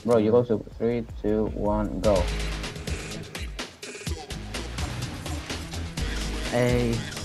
Bro, you go to 3, 2, 1, go. A